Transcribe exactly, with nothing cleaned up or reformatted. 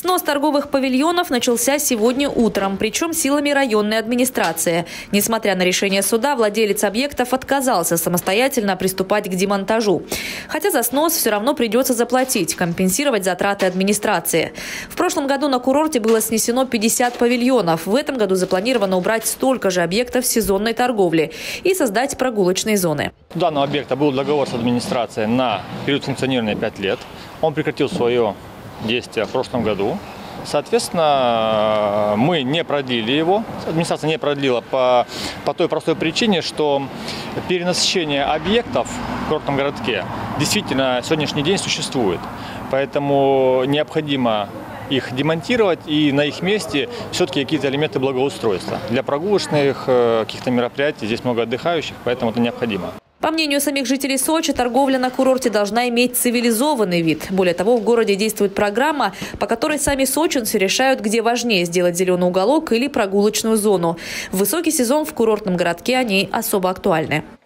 Снос торговых павильонов начался сегодня утром, причем силами районной администрации. Несмотря на решение суда, владелец объектов отказался самостоятельно приступать к демонтажу. Хотя за снос все равно придется заплатить, компенсировать затраты администрации. В прошлом году на курорте было снесено пятьдесят павильонов. В этом году запланировано убрать столько же объектов сезонной торговли и создать прогулочные зоны. У данного объекта был договор с администрацией на период функционирования пять лет. Он прекратил свое действие в прошлом году. Соответственно, мы не продлили его. Администрация не продлила по, по той простой причине, что перенасыщение объектов в курортном городке действительно на сегодняшний день существует. Поэтому необходимо их демонтировать и на их месте все-таки какие-то элементы благоустройства. Для прогулочных каких-то мероприятий здесь много отдыхающих, поэтому это необходимо. По мнению самих жителей Сочи, торговля на курорте должна иметь цивилизованный вид. Более того, в городе действует программа, по которой сами сочинцы решают, где важнее сделать зеленый уголок или прогулочную зону. В высокий сезон в курортном городке они особо актуальны.